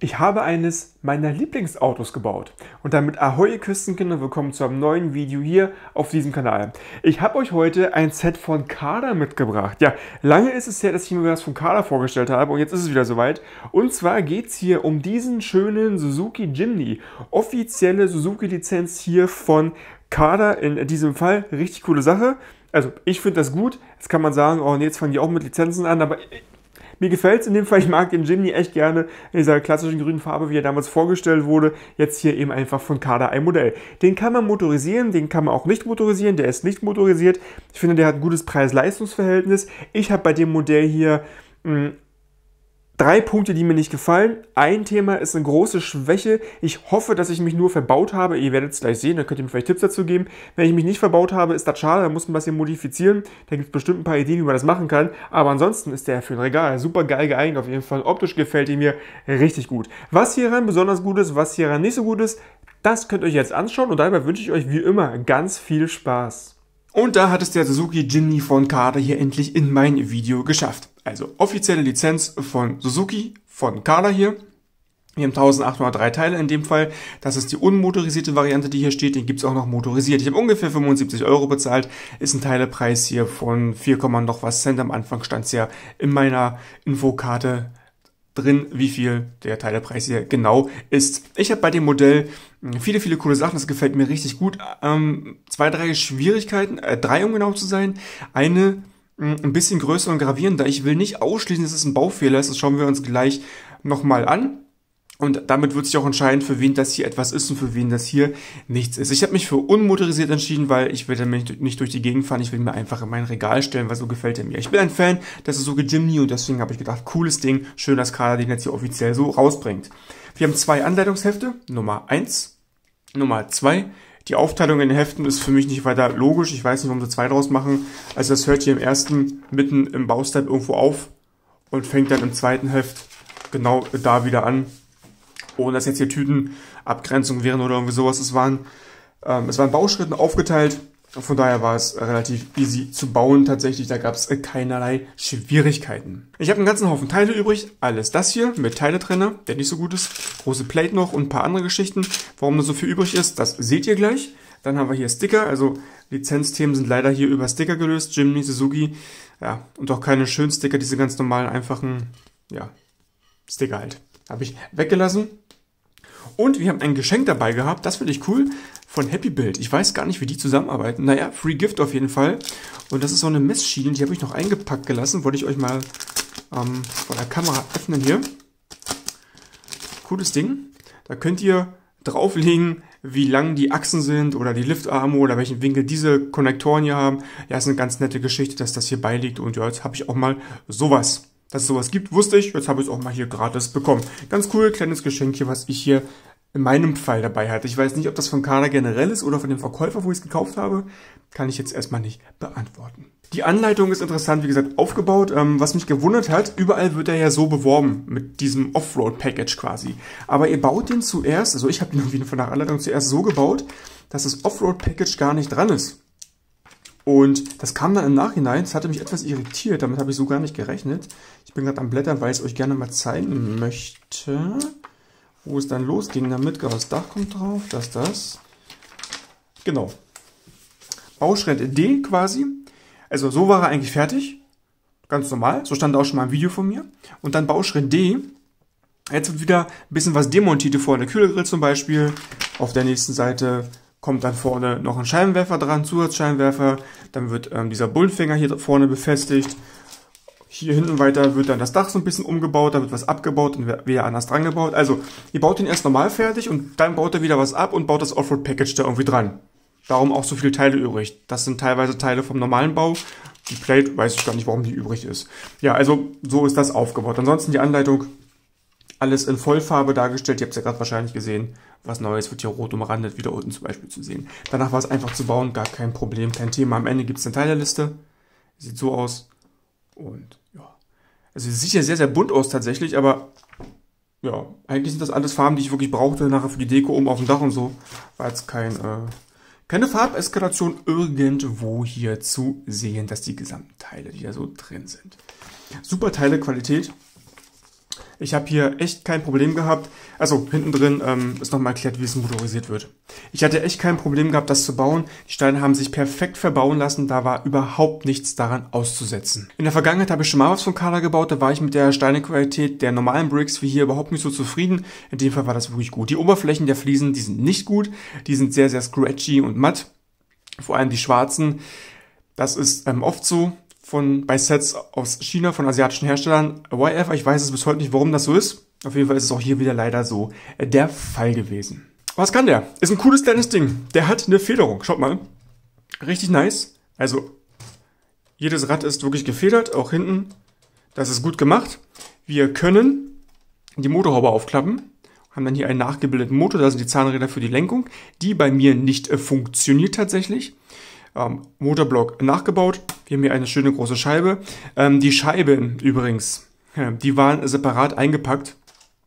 Ich habe eines meiner Lieblingsautos gebaut und damit Ahoi ihr Küstenkinder, willkommen zu einem neuen Video hier auf diesem Kanal. Ich habe euch heute ein Set von Kada mitgebracht. Ja, lange ist es her, dass ich mir was von Kada vorgestellt habe und jetzt ist es wieder soweit. Und zwar geht es hier um diesen schönen Suzuki Jimny. Offizielle Suzuki-Lizenz hier von Kada in diesem Fall. Richtig coole Sache. Also ich finde das gut. Jetzt kann man sagen, oh nee, jetzt fangen die auch mit Lizenzen an, aber mir gefällt es in dem Fall, ich mag den Jimny echt gerne in dieser klassischen grünen Farbe, wie er damals vorgestellt wurde. Jetzt hier eben einfach von Kada ein Modell. Den kann man motorisieren, den kann man auch nicht motorisieren, der ist nicht motorisiert. Ich finde, der hat ein gutes Preis-Leistungs-Verhältnis. Ich habe bei dem Modell hier 3 Punkte, die mir nicht gefallen. Ein Thema ist eine große Schwäche. Ich hoffe, dass ich mich nur verbaut habe. Ihr werdet es gleich sehen, da könnt ihr mir vielleicht Tipps dazu geben. Wenn ich mich nicht verbaut habe, ist das schade, da muss man was hier modifizieren. Da gibt es bestimmt ein paar Ideen, wie man das machen kann. Aber ansonsten ist der für ein Regal super geil geeignet auf jeden Fall. Optisch gefällt er mir richtig gut. Was hieran besonders gut ist, was hieran nicht so gut ist, das könnt ihr euch jetzt anschauen. Und dabei wünsche ich euch wie immer ganz viel Spaß. Und da hat es der Suzuki Jimny von Kada hier endlich in mein Video geschafft. Also offizielle Lizenz von Suzuki, von Kada hier. Wir haben 1803 Teile in dem Fall. Das ist die unmotorisierte Variante, die hier steht. Den gibt es auch noch motorisiert. Ich habe ungefähr 75 € bezahlt. Ist ein Teilepreis hier von 4, noch was Cent. Am Anfang stand es ja in meiner Infokarte drin, wie viel der Teilepreis hier genau ist. Ich habe bei dem Modell viele coole Sachen, das gefällt mir richtig gut. 2, 3 Schwierigkeiten, 3 um genau zu sein. Eine ein bisschen größer und gravierender. Ich will nicht ausschließen, dass es ein Baufehler ist, das schauen wir uns gleich nochmal an. Und damit wird sich auch entscheiden, für wen das hier etwas ist und für wen das hier nichts ist. Ich habe mich für unmotorisiert entschieden, weil ich will damit nicht durch die Gegend fahren. Ich will mir einfach in mein Regal stellen, weil so gefällt er mir. Ich bin ein Fan des Suzuki Jimny und deswegen habe ich gedacht, cooles Ding. Schön, dass Kada den jetzt hier offiziell so rausbringt. Wir haben 2 Anleitungshefte. Nummer 1, Nummer 2. Die Aufteilung in den Heften ist für mich nicht weiter logisch. Ich weiß nicht, warum sie 2 draus machen. Also das hört hier im ersten mitten im Baustep irgendwo auf und fängt dann im zweiten Heft genau da wieder an. Ohne dass jetzt hier Tütenabgrenzung wären oder irgendwie sowas. Es waren Bauschritten aufgeteilt. Von daher war es relativ easy zu bauen. Tatsächlich, da gab es keinerlei Schwierigkeiten. Ich habe einen ganzen Haufen Teile übrig. Alles das hier mit Teiletrenner, der nicht so gut ist. Große Plate noch und ein paar andere Geschichten. Warum da so viel übrig ist, das seht ihr gleich. Dann haben wir hier Sticker. Also Lizenzthemen sind leider hier über Sticker gelöst. Jimny, Suzuki. Ja, und auch keine schönen Sticker, diese ganz normalen, einfachen, ja, Sticker halt. Habe ich weggelassen. Und wir haben ein Geschenk dabei gehabt, das finde ich cool, von Happy Build. Ich weiß gar nicht, wie die zusammenarbeiten. Naja, Free Gift auf jeden Fall. Und das ist so eine Messschiene, die habe ich noch eingepackt gelassen. Wollte ich euch mal von der Kamera öffnen hier. Cooles Ding. Da könnt ihr drauflegen, wie lang die Achsen sind oder die Liftarme oder welchen Winkel diese Konnektoren hier haben. Ja, ist eine ganz nette Geschichte, dass das hier beiliegt. Und ja, jetzt habe ich auch mal sowas. Dass es sowas gibt, wusste ich. Jetzt habe ich es auch mal hier gratis bekommen. Ganz cool, kleines Geschenk hier, was ich hier in meinem Fall dabei hatte. Ich weiß nicht, ob das von Kada generell ist oder von dem Verkäufer, wo ich es gekauft habe. Kann ich jetzt erstmal nicht beantworten. Die Anleitung ist interessant, wie gesagt, aufgebaut. Was mich gewundert hat, überall wird er ja so beworben, mit diesem Offroad-Package quasi. Aber ihr baut den zuerst, also ich habe den irgendwie von der Anleitung zuerst so gebaut, dass das Offroad-Package gar nicht dran ist. Und das kam dann im Nachhinein, das hatte mich etwas irritiert, damit habe ich so gar nicht gerechnet. Ich bin gerade am Blättern, weil ich es euch gerne mal zeigen möchte, wo es dann losging damit. Das Dach kommt drauf, das. Genau. Bauschritt D quasi. Also so war er eigentlich fertig. Ganz normal, so stand auch schon mal ein Video von mir. Und dann Bauschritt D. Jetzt wird wieder ein bisschen was demontiert, vorne der Kühlergrill zum Beispiel. Auf der nächsten Seite kommt dann vorne noch ein Scheinwerfer dran, Zusatzscheinwerfer. Dann wird dieser Bullenfänger hier vorne befestigt. Hier hinten weiter wird dann das Dach so ein bisschen umgebaut, da wird was abgebaut und wieder anders dran gebaut. Also ihr baut den erst normal fertig und dann baut er wieder was ab und baut das Offroad-Package da irgendwie dran. Darum auch so viele Teile übrig. Das sind teilweise Teile vom normalen Bau. Die Plate, weiß ich gar nicht, warum die übrig ist. Ja, also so ist das aufgebaut. Ansonsten die Anleitung, alles in Vollfarbe dargestellt. Ihr habt es ja gerade wahrscheinlich gesehen. Was Neues wird hier rot umrandet, wieder unten zum Beispiel zu sehen. Danach war es einfach zu bauen, gar kein Problem, kein Thema. Am Ende gibt es eine Teileliste. Sieht so aus. Und ja, also es sieht ja sehr bunt aus tatsächlich, aber ja, eigentlich sind das alles Farben, die ich wirklich brauchte, nachher für die Deko oben auf dem Dach und so. War jetzt keine Farbeskalation irgendwo hier zu sehen, dass die gesamten Teile, die da so drin sind. Super Teilequalität. Ich habe hier echt kein Problem gehabt. Also hinten drin ist nochmal erklärt, wie es motorisiert wird. Ich hatte echt kein Problem gehabt, das zu bauen. Die Steine haben sich perfekt verbauen lassen. Da war überhaupt nichts daran auszusetzen. In der Vergangenheit habe ich schon mal was von Carla gebaut. Da war ich mit der Steinequalität der normalen Bricks wie hier überhaupt nicht so zufrieden. In dem Fall war das wirklich gut. Die Oberflächen der Fliesen, die sind nicht gut. Die sind sehr, sehr scratchy und matt. Vor allem die schwarzen. Das ist oft so. Bei Sets aus China, von asiatischen Herstellern. Whatever, ich weiß es bis heute nicht, warum das so ist. Auf jeden Fall ist es auch hier wieder leider so der Fall gewesen. Was kann der? Ist ein cooles kleines Ding. Der hat eine Federung. Schaut mal. Richtig nice. Also, jedes Rad ist wirklich gefedert, auch hinten. Das ist gut gemacht. Wir können die Motorhaube aufklappen. Haben dann hier einen nachgebildeten Motor. Da sind die Zahnräder für die Lenkung, die bei mir nicht funktioniert tatsächlich. Motorblock nachgebaut. Wir haben hier eine schöne große Scheibe. Die Scheiben übrigens, die waren separat eingepackt.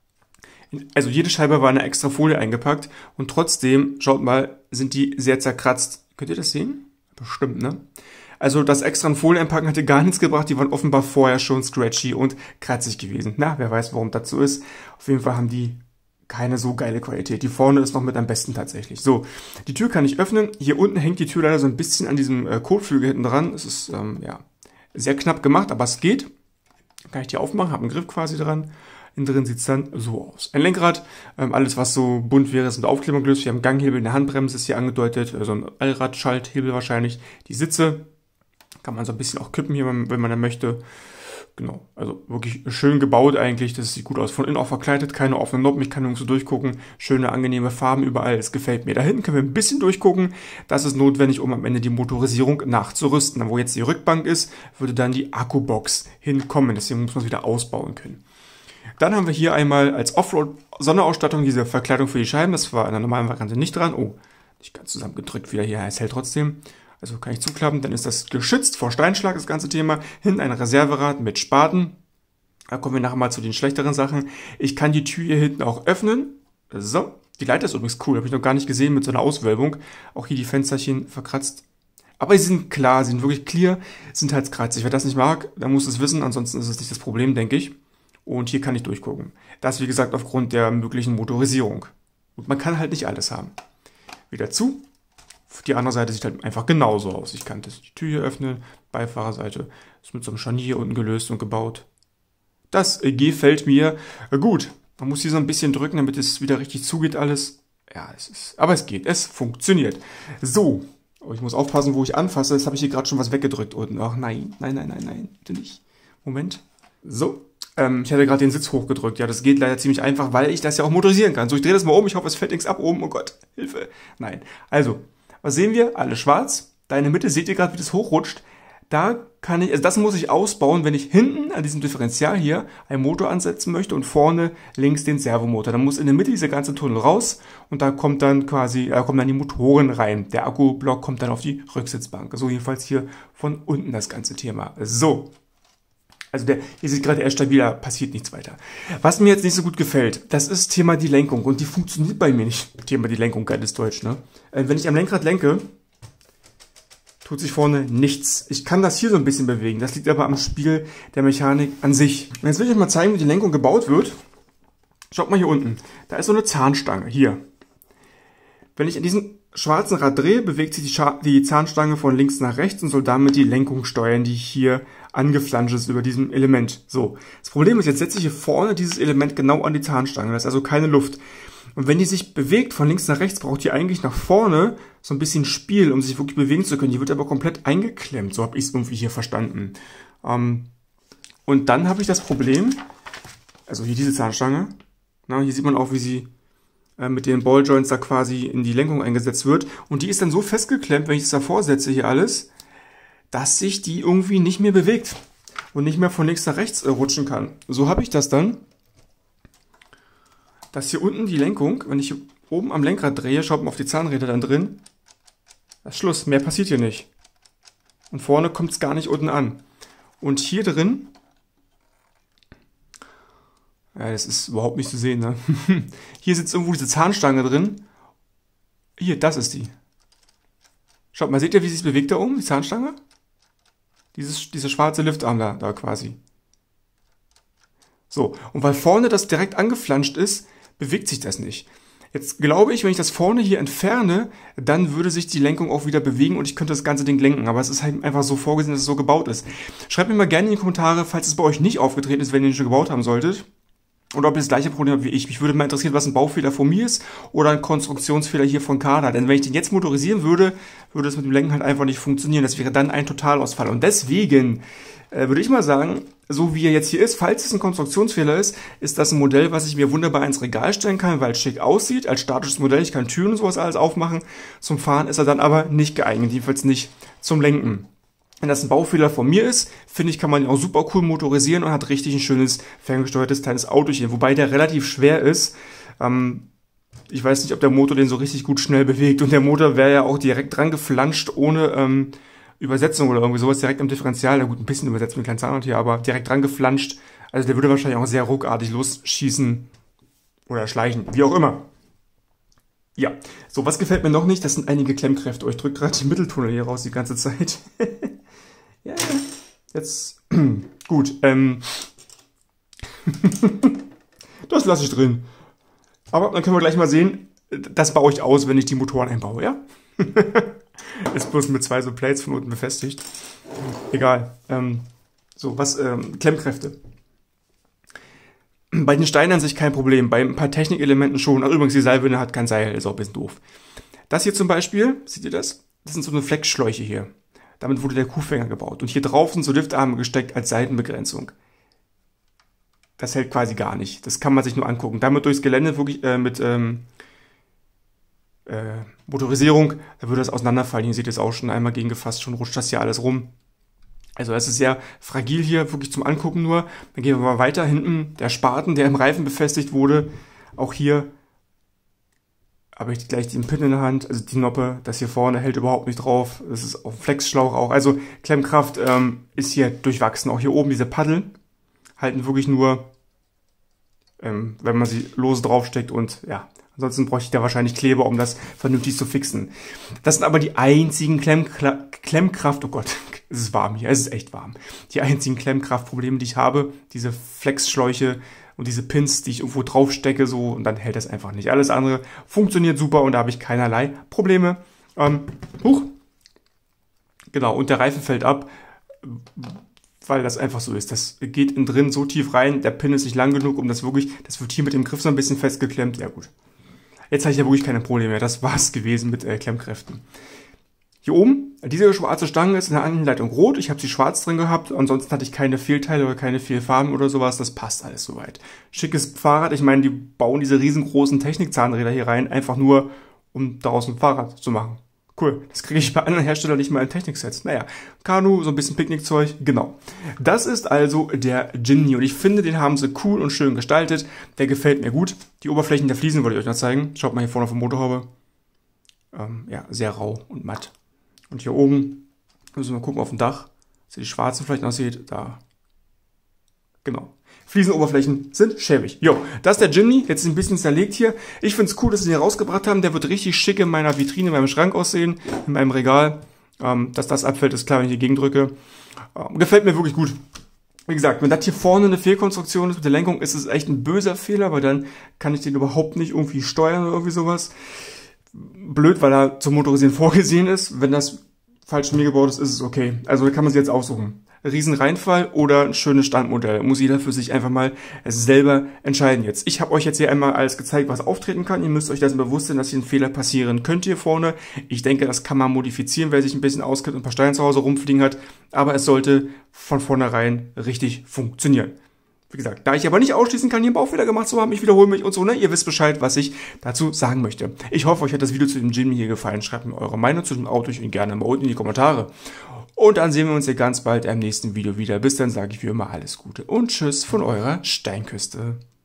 Also jede Scheibe war eine extra Folie eingepackt und trotzdem, schaut mal, sind die sehr zerkratzt. Könnt ihr das sehen? Bestimmt, ne? Also das extra Folie einpacken hatte gar nichts gebracht. Die waren offenbar vorher schon scratchy und kratzig gewesen. Na, wer weiß, warum das so ist. Auf jeden Fall haben die keine so geile Qualität. Die vorne ist noch mit am besten tatsächlich. So, die Tür kann ich öffnen. Hier unten hängt die Tür leider so ein bisschen an diesem Kotflügel hinten dran. Es ist ja sehr knapp gemacht, aber es geht. Dann kann ich die aufmachen, habe einen Griff quasi dran. Innen drin sieht es dann so aus. Ein Lenkrad, alles was so bunt wäre, ist mit Aufklebung gelöst. Wir haben einen Ganghebel, eine Handbremse ist hier angedeutet, so ein Allradschalthebel wahrscheinlich. Die Sitze kann man so ein bisschen auch kippen hier, wenn man dann möchte. Genau, also wirklich schön gebaut eigentlich, das sieht gut aus. Von innen auch verkleidet, keine offenen Noppen, ich kann nirgendwo durchgucken. Schöne, angenehme Farben überall, es gefällt mir. Da hinten können wir ein bisschen durchgucken. Das ist notwendig, um am Ende die Motorisierung nachzurüsten. Wo jetzt die Rückbank ist, würde dann die Akkubox hinkommen. Deswegen muss man es wieder ausbauen können. Dann haben wir hier einmal als Offroad-Sonderausstattung diese Verkleidung für die Scheiben. Das war in der normalen Variante nicht dran. Oh, nicht ganz zusammengedrückt wieder hier, es hält trotzdem. Also kann ich zuklappen, dann ist das geschützt vor Steinschlag, das ganze Thema. Hinten ein Reserverad mit Spaten. Da kommen wir nachher mal zu den schlechteren Sachen. Ich kann die Tür hier hinten auch öffnen. So, die Leiter ist übrigens cool, habe ich noch gar nicht gesehen mit so einer Auswölbung. Auch hier die Fensterchen verkratzt. Aber sie sind klar, sie sind wirklich clear, sind halt kratzig. Wer das nicht mag, der muss es wissen, ansonsten ist es nicht das Problem, denke ich. Und hier kann ich durchgucken. Das, wie gesagt, aufgrund der möglichen Motorisierung. Und man kann halt nicht alles haben. Wieder zu. Die andere Seite sieht halt einfach genauso aus. Ich kann die Tür hier öffnen. Beifahrerseite ist mit so einem Scharnier unten gelöst und gebaut. Das gefällt mir gut. Man muss hier so ein bisschen drücken, damit es wieder richtig zugeht alles. Ja, aber es geht. Es funktioniert. So. Oh, ich muss aufpassen, wo ich anfasse. Jetzt habe ich hier gerade schon was weggedrückt unten. Ach nein, nein, bitte nicht. Moment. So. Ich hatte gerade den Sitz hochgedrückt. Ja, das geht leider ziemlich einfach, weil ich das ja auch motorisieren kann. So, ich drehe das mal um. Ich hoffe, es fällt nichts ab oben. Oh Gott, Hilfe. Nein. Also, was sehen wir? Alles schwarz. Da in der Mitte seht ihr gerade, wie das hochrutscht. Da kann ich, also das muss ich ausbauen, wenn ich hinten an diesem Differential hier einen Motor ansetzen möchte und vorne links den Servomotor. Dann muss in der Mitte dieser ganze Tunnel raus und da kommt dann die Motoren rein. Der Akkublock kommt dann auf die Rücksitzbank. So jedenfalls hier von unten das ganze Thema. So. Also hier sieht gerade eher stabiler, passiert nichts weiter. Was mir jetzt nicht so gut gefällt, das ist Thema die Lenkung. Und die funktioniert bei mir nicht. Thema die Lenkung, geiles Deutsch, ne? Wenn ich am Lenkrad lenke, tut sich vorne nichts. Ich kann das hier so ein bisschen bewegen. Das liegt aber am Spiel der Mechanik an sich. Und jetzt will ich euch mal zeigen, wie die Lenkung gebaut wird. Schaut mal hier unten. Da ist so eine Zahnstange. Hier. Wenn ich an diesem schwarzen Rad drehe, bewegt sich die Zahnstange von links nach rechts und soll damit die Lenkung steuern, die hier angeflanscht ist über diesem Element. So, das Problem ist, jetzt setze ich hier vorne dieses Element genau an die Zahnstange, da ist also keine Luft. Und wenn die sich bewegt von links nach rechts, braucht die eigentlich nach vorne so ein bisschen Spiel, um sich wirklich bewegen zu können. Die wird aber komplett eingeklemmt, so habe ich es irgendwie hier verstanden. Und dann habe ich das Problem, also hier diese Zahnstange, hier sieht man auch, wie sie mit den Balljoints da quasi in die Lenkung eingesetzt wird. Und die ist dann so festgeklemmt, wenn ich es davor setze hier alles, dass sich die irgendwie nicht mehr bewegt und nicht mehr von links nach rechts rutschen kann. So habe ich das dann, dass hier unten die Lenkung, wenn ich oben am Lenkrad drehe, schaut man auf die Zahnräder dann drin, das ist Schluss, mehr passiert hier nicht. Und vorne kommt es gar nicht unten an. Und hier drin, ja, das ist überhaupt nicht zu sehen, ne? Hier sitzt irgendwo diese Zahnstange drin. Hier, das ist die. Schaut mal, seht ihr, wie sie sich bewegt da oben, die Zahnstange? Dieser schwarze Liftarm da quasi. So, und weil vorne das direkt angeflanscht ist, bewegt sich das nicht. Jetzt glaube ich, wenn ich das vorne hier entferne, dann würde sich die Lenkung auch wieder bewegen und ich könnte das ganze Ding lenken. Aber es ist halt einfach so vorgesehen, dass es so gebaut ist. Schreibt mir mal gerne in die Kommentare, falls es bei euch nicht aufgetreten ist, wenn ihr ihn schon gebaut haben solltet. Oder ob ihr das gleiche Problem habt wie ich. Mich würde mal interessieren, was ein Baufehler von mir ist oder ein Konstruktionsfehler hier von Kada. Denn wenn ich den jetzt motorisieren würde, würde es mit dem Lenken halt einfach nicht funktionieren. Das wäre dann ein Totalausfall. Und deswegen würde ich mal sagen, so wie er jetzt hier ist, falls es ein Konstruktionsfehler ist, ist das ein Modell, was ich mir wunderbar ins Regal stellen kann, weil es schick aussieht, als statisches Modell. Ich kann Türen und sowas alles aufmachen. Zum Fahren ist er dann aber nicht geeignet, jedenfalls nicht zum Lenken. Wenn das ein Baufehler von mir ist, finde ich, kann man ihn auch super cool motorisieren und hat richtig ein schönes, ferngesteuertes kleines Auto hier. Wobei der relativ schwer ist. Ich weiß nicht, ob der Motor den so richtig gut schnell bewegt. Und der Motor wäre ja auch direkt dran geflanscht, ohne Übersetzung oder irgendwie sowas, direkt am Differential. Na gut, ein bisschen übersetzt mit kleinen Zahnrad hier, aber direkt dran geflanscht. Also der würde wahrscheinlich auch sehr ruckartig losschießen oder schleichen, wie auch immer. Ja, so, was gefällt mir noch nicht? Das sind einige Klemmkräfte. Oh, ich drücke gerade die Mitteltunnel hier raus die ganze Zeit. Ja, jetzt, gut, das lasse ich drin. Aber dann können wir gleich mal sehen, das baue ich aus, wenn ich die Motoren einbaue, ja? Ist bloß mit 2 so Plates von unten befestigt. Egal. So, Klemmkräfte. Bei den Steinen an sich kein Problem, bei ein paar Technikelementen schon. Also übrigens, die Seilwinde hat kein Seil, ist auch ein bisschen doof. Das hier zum Beispiel, seht ihr das? Das sind so eine Flexschläuche hier. Damit wurde der Kuhfänger gebaut. Und hier drauf sind so Liftarme gesteckt als Seitenbegrenzung. Das hält quasi gar nicht. Das kann man sich nur angucken. Damit durchs Gelände wirklich mit Motorisierung, da würde das auseinanderfallen. Hier seht ihr es auch schon einmal gegengefasst, schon rutscht das hier alles rum. Also es ist sehr fragil hier, wirklich zum Angucken nur. Dann gehen wir mal weiter. Hinten der Spaten, der im Reifen befestigt wurde. Auch hier habe ich gleich den Pin in der Hand, also die Noppe. Das hier vorne hält überhaupt nicht drauf. Das ist auf Flexschlauch auch. Also Klemmkraft ist hier durchwachsen. Auch hier oben diese Paddel halten wirklich nur, wenn man sie lose draufsteckt und ja. Ansonsten bräuchte ich da wahrscheinlich Kleber, um das vernünftig zu fixen. Das sind aber die einzigen Klemmkraft... Oh Gott, es ist warm hier, es ist echt warm. Die einzigen Klemmkraftprobleme, die ich habe, diese Flexschläuche und diese Pins, die ich irgendwo drauf stecke, so, und dann hält das einfach nicht. Alles andere funktioniert super und da habe ich keinerlei Probleme. Genau, und der Reifen fällt ab, weil das einfach so ist. Das geht innen drin so tief rein, der Pin ist nicht lang genug, um das wirklich... Das wird hier mit dem Griff so ein bisschen festgeklemmt. Ja gut. Jetzt habe ich ja wirklich keine Probleme mehr. Das war's gewesen mit Klemmkräften. Hier oben, diese schwarze Stange ist in der Anleitung rot. Ich habe sie schwarz drin gehabt. Ansonsten hatte ich keine Fehlteile oder keine Fehlfarben oder sowas. Das passt alles soweit. Schickes Fahrrad. Ich meine, die bauen diese riesengroßen Technikzahnräder hier rein, einfach nur, um daraus ein Fahrrad zu machen. Cool. Das kriege ich bei anderen Herstellern nicht mal in Techniksets. Naja, Kanu, so ein bisschen Picknickzeug. Genau. Das ist also der Jinni. Und ich finde, den haben sie cool und schön gestaltet. Der gefällt mir gut. Die Oberflächen der Fliesen wollte ich euch noch zeigen. Schaut mal hier vorne auf der Motorhaube. Ja, sehr rau und matt. Und hier oben müssen wir mal gucken auf dem Dach. Dass ihr die schwarzen vielleicht noch seht. Da. Genau. Fliesenoberflächen sind schäbig. Jo, das ist der Jinni. Jetzt ist ein bisschen zerlegt hier. Ich finde es cool, dass sie den hier rausgebracht haben. Der wird richtig schick in meiner Vitrine, in meinem Schrank aussehen. In meinem Regal. Dass das abfällt, ist klar, wenn ich hier gegendrücke. Gefällt mir wirklich gut. Wie gesagt, wenn das hier vorne eine Fehlkonstruktion ist mit der Lenkung, ist es echt ein böser Fehler, weil dann kann ich den überhaupt nicht irgendwie steuern oder irgendwie sowas. Blöd, weil er zum Motorisieren vorgesehen ist. Wenn das falsch mir gebaut ist, ist es okay. Also da kann man sich jetzt aussuchen. Riesenreinfall oder ein schönes Standmodell. Muss jeder für sich einfach mal selber entscheiden jetzt. Ich habe euch jetzt hier einmal alles gezeigt, was auftreten kann. Ihr müsst euch das bewusst sein, dass hier ein Fehler passieren könnte hier vorne. Ich denke, das kann man modifizieren, wer sich ein bisschen auskennt und ein paar Steine zu Hause rumfliegen hat. Aber es sollte von vornherein richtig funktionieren. Wie gesagt, da ich aber nicht ausschließen kann, hier einen Baufehler gemacht zu haben, ich wiederhole mich und so, ne? Ihr wisst Bescheid, was ich dazu sagen möchte. Ich hoffe, euch hat das Video zu dem Jinni hier gefallen. Schreibt mir eure Meinung zu dem Auto und gerne mal unten in die Kommentare. Und dann sehen wir uns hier ganz bald im nächsten Video wieder. Bis dann sage ich wie immer alles Gute und Tschüss von eurer Steinküste.